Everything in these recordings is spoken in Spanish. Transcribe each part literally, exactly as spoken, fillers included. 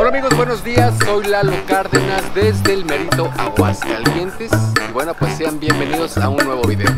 Hola amigos, buenos días, soy Lalo Cárdenas desde el Merito, Aguascalientes. Y bueno, pues sean bienvenidos a un nuevo video.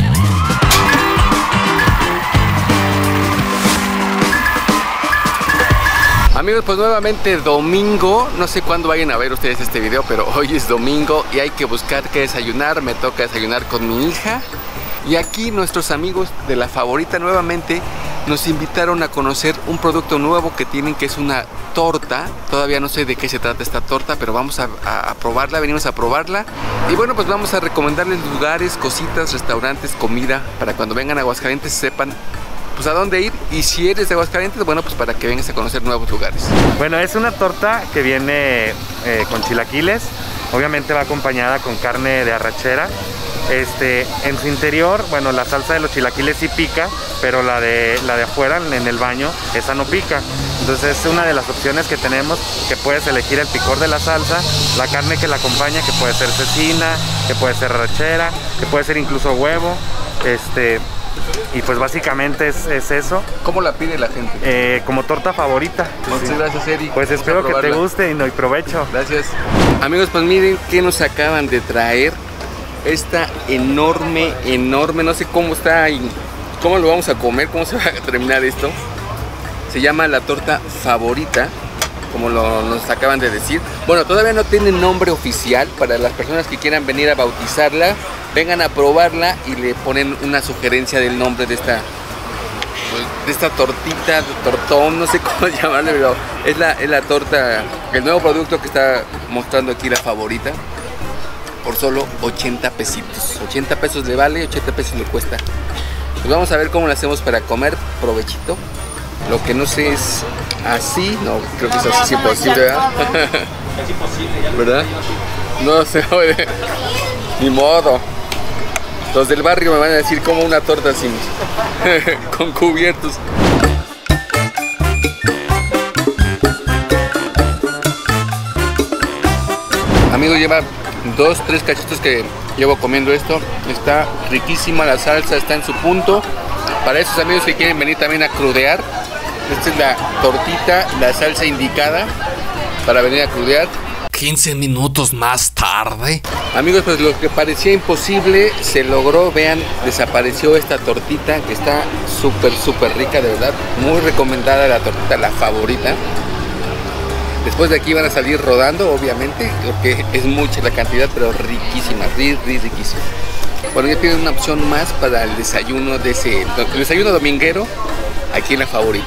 Amigos, pues nuevamente domingo, no sé cuándo vayan a ver ustedes este video, pero hoy es domingo y hay que buscar qué desayunar. Me toca desayunar con mi hija. Y aquí nuestros amigos de La Favorita nuevamente nos invitaron a conocer un producto nuevo que tienen, que es una torta. Todavía no sé de qué se trata esta torta, pero vamos a, a, a probarla, venimos a probarla. Y bueno, pues vamos a recomendarles lugares, cositas, restaurantes, comida, para cuando vengan a Aguascalientes sepan pues a dónde ir. Y si eres de Aguascalientes, bueno, pues para que vengas a conocer nuevos lugares. Bueno, es una torta que viene eh, con chilaquiles. Obviamente va acompañada con carne de arrachera. Este, en su interior, bueno, la salsa de los chilaquiles sí pica, pero la de, la de afuera, en el baño, esa no pica. Entonces es una de las opciones que tenemos, que puedes elegir el picor de la salsa, la carne que la acompaña, que puede ser cecina, que puede ser arrachera, que puede ser incluso huevo. Este, y pues básicamente es, es eso. ¿Cómo la pide la gente? Eh, como torta favorita. Muchas sí. gracias, Eric. Pues Vamos espero que te guste y no, y provecho. Gracias. Amigos, pues miren qué nos acaban de traer. Esta enorme, enorme, no sé cómo está y cómo lo vamos a comer, cómo se va a terminar esto. Se llama la torta Favorita, como lo, nos acaban de decir. Bueno, todavía no tiene nombre oficial. Para las personas que quieran venir a bautizarla, vengan a probarla y le ponen una sugerencia del nombre de esta, de esta tortita, de tortón, no sé cómo llamarle, pero es la, es la torta, el nuevo producto que está mostrando aquí La Favorita. Por solo ochenta pesitos, ochenta pesos le vale, ochenta pesos le cuesta. Pues vamos a ver cómo lo hacemos para comer. Provechito. Lo que no sé es así, no, creo que es así imposible, ¿verdad? Es imposible, ¿verdad? No se puede, ni modo. Los del barrio me van a decir como una torta así, con cubiertos. Amigo, lleva dos, tres cachitos que llevo comiendo esto. Está riquísima, la salsa está en su punto. Para esos amigos que quieren venir también a crudear, esta es la tortita, la salsa indicada para venir a crudear. quince minutos más tarde. Amigos, pues lo que parecía imposible se logró. Vean, desapareció esta tortita que está súper, súper rica, de verdad. Muy recomendada la tortita La Favorita. Después de aquí van a salir rodando, obviamente, porque es mucha la cantidad, pero riquísima, ri, ri, riquísima. Bueno, ya tienen una opción más para el desayuno de ese, el desayuno dominguero aquí en La Favorita.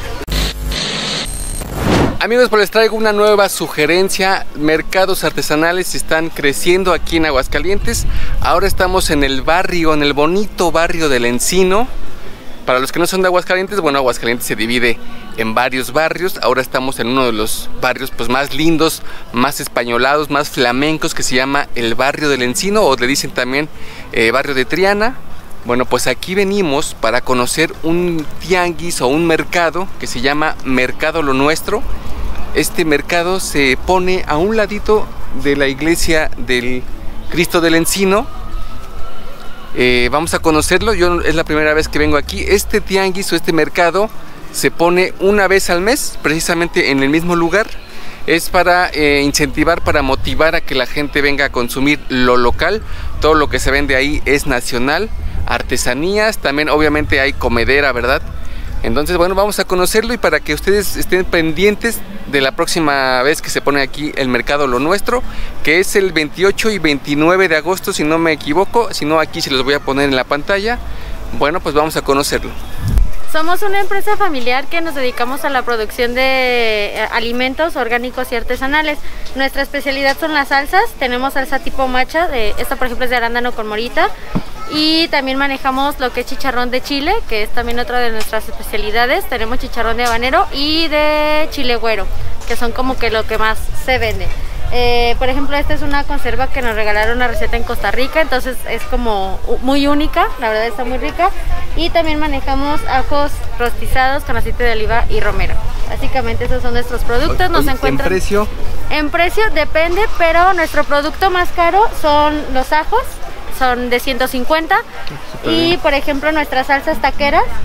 Amigos, pues les traigo una nueva sugerencia. Mercados artesanales están creciendo aquí en Aguascalientes. Ahora estamos en el barrio, en el bonito barrio del Encino. Para los que no son de Aguascalientes, bueno, Aguascalientes se divide en varios barrios. Ahora estamos en uno de los barrios pues más lindos, más españolados, más flamencos, que se llama el barrio del Encino, o le dicen también eh, barrio de Triana. Bueno, pues aquí venimos para conocer un tianguis o un mercado que se llama Mercado Lo Nuestro. Este mercado se pone a un ladito de la iglesia del Cristo del Encino. Eh, vamos a conocerlo. Yo es la primera vez que vengo aquí. Este tianguis o este mercado se pone una vez al mes, precisamente en el mismo lugar. Es para eh, incentivar, para motivar a que la gente venga a consumir lo local. Todo lo que se vende ahí es nacional, artesanías, también obviamente hay comedera, ¿verdad? Entonces, bueno, vamos a conocerlo y para que ustedes estén pendientes de la próxima vez que se pone aquí el Mercado Lo Nuestro, que es el veintiocho y veintinueve de agosto, si no me equivoco. Si no, aquí se los voy a poner en la pantalla. Bueno, pues vamos a conocerlo. Somos una empresa familiar que nos dedicamos a la producción de alimentos orgánicos y artesanales. Nuestra especialidad son las salsas. Tenemos salsa tipo macha, de, esta por ejemplo es de arándano con morita. Y también manejamos lo que es chicharrón de chile, que es también otra de nuestras especialidades. Tenemos chicharrón de habanero y de chile güero, que son como que lo que más se vende. Eh, por ejemplo, esta es una conserva que nos regalaron una receta en Costa Rica, entonces es como muy única, la verdad está muy rica. Y también manejamos ajos rostizados con aceite de oliva y romero. Básicamente esos son nuestros productos. Nos encuentran... ¿En precio? En precio depende, pero nuestro producto más caro son los ajos, son de ciento cincuenta. Y por ejemplo nuestras salsas taqueras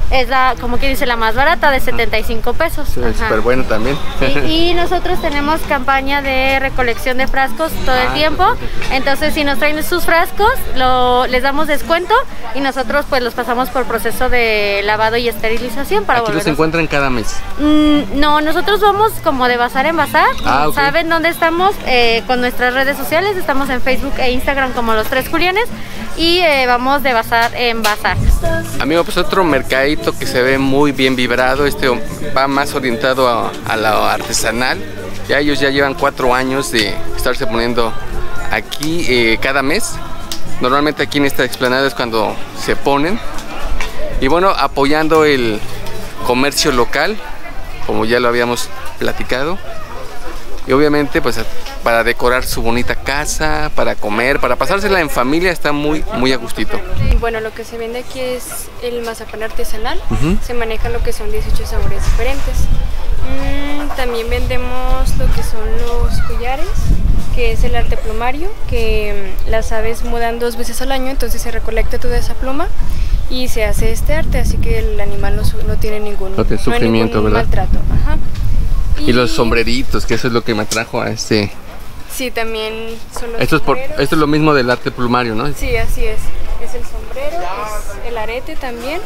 es la, como que dice, la más barata, de setenta y cinco pesos. Sí, es súper bueno también. Sí, y nosotros tenemos campaña de recolección de frascos todo el Ah, tiempo. Entonces, si nos traen sus frascos, lo, les damos descuento y nosotros pues los pasamos por proceso de lavado y esterilización para Aquí los volverlos. encuentran cada mes. Mm, no, nosotros vamos como de bazar en bazar. Ah, ok. Saben dónde estamos eh, con nuestras redes sociales. Estamos en Facebook e Instagram como Los Tres Julianes y eh, vamos de bazar en bazar. Amigo, pues otro mercadito que se ve muy bien vibrado. Este va más orientado a, a lo artesanal. Ya ellos ya llevan cuatro años de estarse poniendo aquí eh, cada mes. Normalmente aquí en esta explanada es cuando se ponen. Y bueno, apoyando el comercio local, como ya lo habíamos platicado. Y obviamente pues para decorar su bonita casa, para comer, para pasársela en familia, está muy, muy a gustito. Bueno, lo que se vende aquí es el mazapán artesanal. Uh-huh. Se manejan lo que son dieciocho sabores diferentes. Mm, también vendemos lo que son los collares, que es el arte plumario, que mm, las aves mudan dos veces al año, entonces se recolecta toda esa pluma y se hace este arte, así que el animal no, su- no tiene ningún, No tiene no hay sufrimiento, ningún ¿verdad? maltrato. Ajá. Y los sombreritos, que eso es lo que me atrajo a este. Sí, también son los Esto es, por, sombreros. esto es lo mismo del arte plumario, ¿no? Sí, así es. Es el sombrero, es el arete también.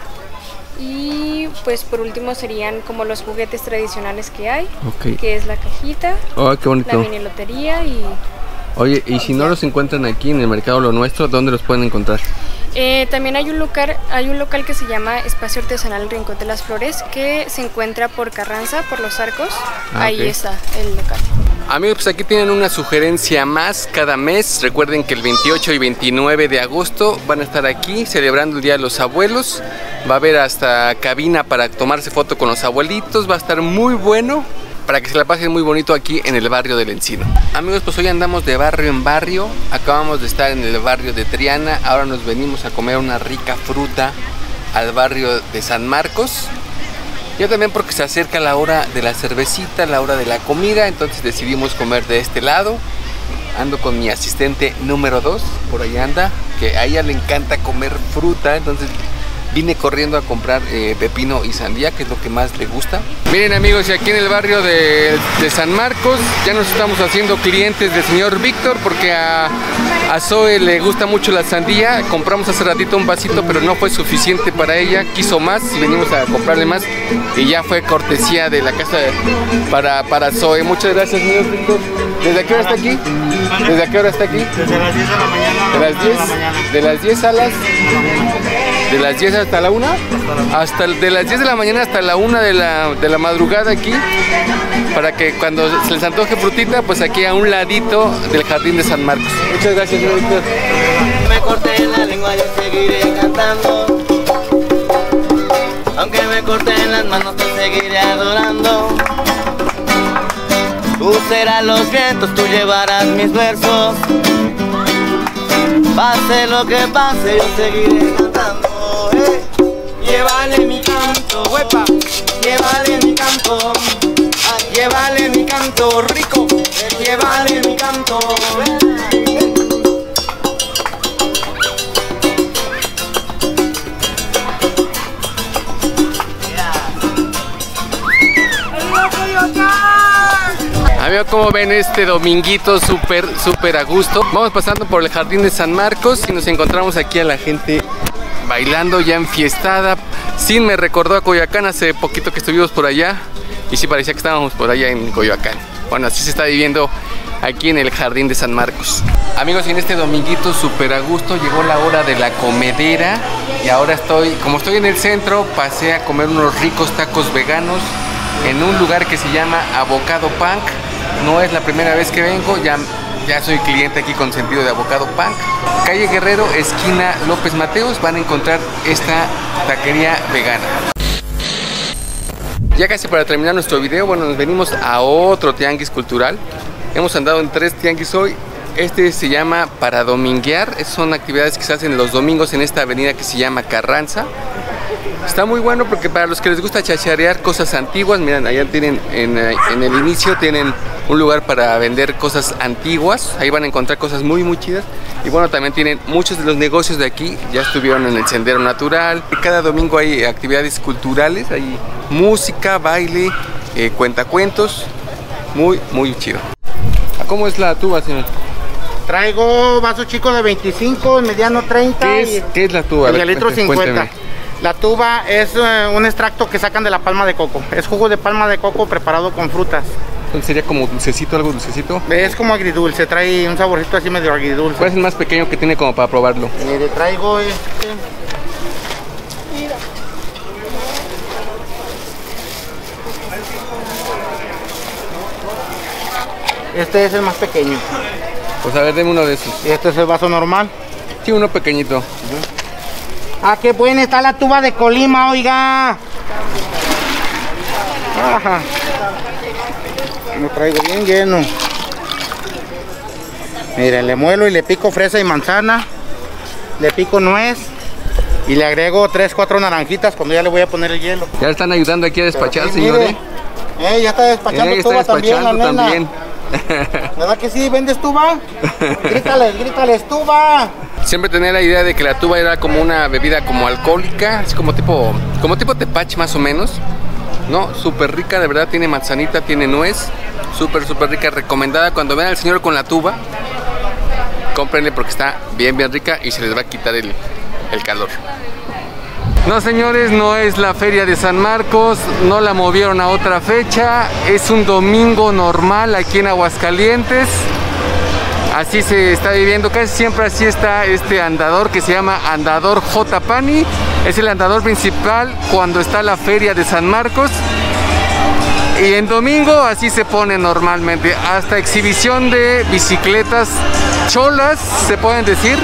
Y pues por último serían como los juguetes tradicionales que hay, Ok. que es la cajita, Oh, qué la bonito. mini lotería y Oye, y si no los encuentran aquí en el mercado Lo Nuestro, ¿dónde los pueden encontrar? eh, también hay un local, hay un local que se llama Espacio Artesanal Rincón de las Flores, que se encuentra por Carranza, por Los Arcos. Ah, Ahí ok. está el local. Amigos, pues aquí tienen una sugerencia más cada mes. Recuerden que el veintiocho y veintinueve de agosto van a estar aquí celebrando el Día de los Abuelos. Va a haber hasta cabina para tomarse foto con los abuelitos. Va a estar muy bueno para que se la pasen muy bonito aquí en el barrio del Encino. Amigos, pues hoy andamos de barrio en barrio. Acabamos de estar en el barrio de Triana. Ahora nos venimos a comer una rica fruta al barrio de San Marcos. Yo también porque se acerca la hora de la cervecita, la hora de la comida, entonces decidimos comer de este lado. Ando con mi asistente número dos, por ahí anda, que a ella le encanta comer fruta, entonces vine corriendo a comprar eh, pepino y sandía, que es lo que más le gusta. Miren amigos, y aquí en el barrio de, de San Marcos ya nos estamos haciendo clientes del señor Víctor, porque a, a Zoe le gusta mucho la sandía. Compramos hace ratito un vasito, pero no fue suficiente para ella, quiso más y venimos a comprarle más. Y ya fue cortesía de la casa de, para, para Zoe. Muchas gracias, señor Víctor. ¿Desde qué hora está aquí? ¿Desde qué hora está aquí? Desde las diez de la mañana. De las diez, de la mañana. de las diez a las de las diez hasta la una, hasta el- de las diez de la mañana hasta la una de la, de la madrugada aquí, para que cuando se les antoje frutita, pues aquí a un ladito del jardín de San Marcos. Muchas gracias, señor Víctor. Me corté la lengua, yo seguiré cantando. Aunque me corten las manos, te seguiré adorando. Tú serás los vientos, tú llevarás mis versos. Pase lo que pase, yo seguiré cantando. eh. Llévale mi canto, huepa, llévale mi canto. Ay, llévale mi canto rico, llévale mi canto. eh. Amigos, como ven este dominguito súper, súper a gusto. Vamos pasando por el jardín de San Marcos y nos encontramos aquí a la gente bailando ya enfiestada. Sin me recordó a Coyoacán hace poquito que estuvimos por allá y sí parecía que estábamos por allá en Coyoacán. Bueno, así se está viviendo aquí en el jardín de San Marcos. Amigos, y en este dominguito súper a gusto llegó la hora de la comedera y ahora estoy, como estoy en el centro, pasé a comer unos ricos tacos veganos en un lugar que se llama Avocado Punk. No es la primera vez que vengo, ya, ya soy cliente aquí con sentido de Avocado Punk. Calle Guerrero, esquina López Mateos, van a encontrar esta taquería vegana. Ya casi para terminar nuestro video, bueno, nos venimos a otro tianguis cultural. Hemos andado en tres tianguis hoy. Este se llama Para Dominguear. Son actividades que se hacen los domingos en esta avenida que se llama Carranza. Está muy bueno porque para los que les gusta chacharear cosas antiguas, miren, allá tienen, en, en el inicio tienen un lugar para vender cosas antiguas, ahí van a encontrar cosas muy muy chidas. Y bueno, también tienen muchos de los negocios de aquí, ya estuvieron en el Sendero Natural. Cada domingo hay actividades culturales, hay música, baile, eh, cuentacuentos, muy muy chido. ¿Cómo es la tuba, señor? Traigo vaso chico de veinticinco, mediano treinta. ¿Qué es, y ¿qué es la tuba? el de litro cincuenta. Cuénteme. La tuba es uh, un extracto que sacan de la palma de coco. Es jugo de palma de coco preparado con frutas. Entonces sería como dulcecito, algo dulcecito. Es como agridulce, trae un saborcito así medio agridulce. ¿Cuál es el más pequeño que tiene como para probarlo? Mire, traigo este. Este es el más pequeño. Pues a ver, deme uno de esos. Y este es el vaso normal. Sí, uno pequeñito. Ah, qué buena está la tuba de Colima, oiga. Ajá. Lo traigo bien lleno. Miren, le muelo y le pico fresa y manzana. Le pico nuez. Y le agrego tres, cuatro naranjitas cuando ya le voy a poner el hielo. Ya están ayudando aquí a despachar, sí, señor. mire. Eh, ya está despachando Eh, está tuba también, la despachando nena. también. ¿Verdad que sí? ¿Vendes tuba? Grítales, grítales, tuba. Siempre tenía la idea de que la tuba era como una bebida como alcohólica, así como tipo, como tipo tepache más o menos. No, súper rica, de verdad, tiene manzanita, tiene nuez. Súper, súper rica, recomendada. Cuando vean al señor con la tuba, cómprenle porque está bien, bien rica y se les va a quitar el, el calor. No, señores, no es la feria de San Marcos, no la movieron a otra fecha, es un domingo normal aquí en Aguascalientes. Así se está viviendo, casi siempre así está este andador que se llama Andador J. Pani. Es el andador principal cuando está la feria de San Marcos. Y en domingo así se pone normalmente, hasta exhibición de bicicletas cholas, se pueden decir.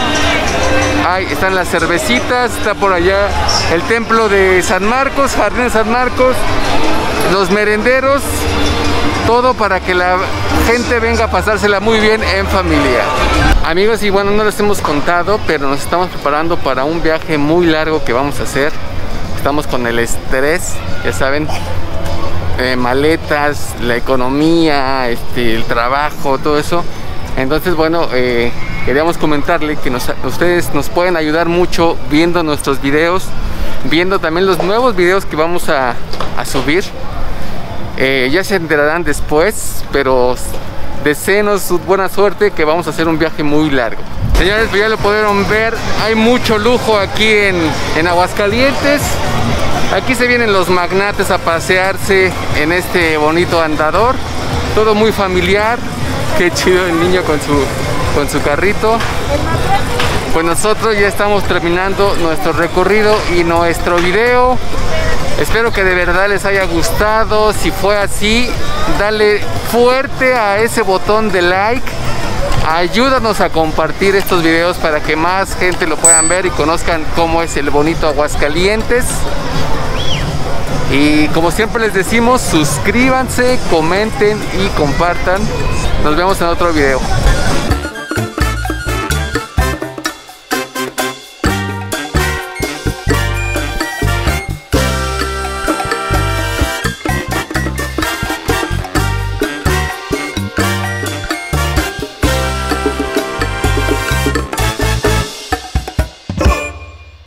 Ahí están las cervecitas, está por allá el templo de San Marcos, Jardín de San Marcos, los merenderos, todo para que la gente venga a pasársela muy bien en familia. Amigos, y bueno, no les hemos contado, pero nos estamos preparando para un viaje muy largo que vamos a hacer. Estamos con el estrés, ya saben, eh, maletas, la economía, este, el trabajo, todo eso. Entonces, bueno, eh, queríamos comentarle que nos, ustedes nos pueden ayudar mucho viendo nuestros videos, viendo también los nuevos videos que vamos a, a subir. Eh, ya se enterarán después, pero deseenos su buena suerte, que vamos a hacer un viaje muy largo. Señores, pues ya lo pudieron ver, hay mucho lujo aquí en, en Aguascalientes. Aquí se vienen los magnates a pasearse en este bonito andador, todo muy familiar. Qué chido el niño con su, con su carrito. Pues nosotros ya estamos terminando nuestro recorrido y nuestro video. Espero que de verdad les haya gustado. Si fue así, dale fuerte a ese botón de like. Ayúdanos a compartir estos videos para que más gente lo puedan ver y conozcan cómo es el bonito Aguascalientes. Y como siempre les decimos, suscríbanse, comenten y compartan. Nos vemos en otro video.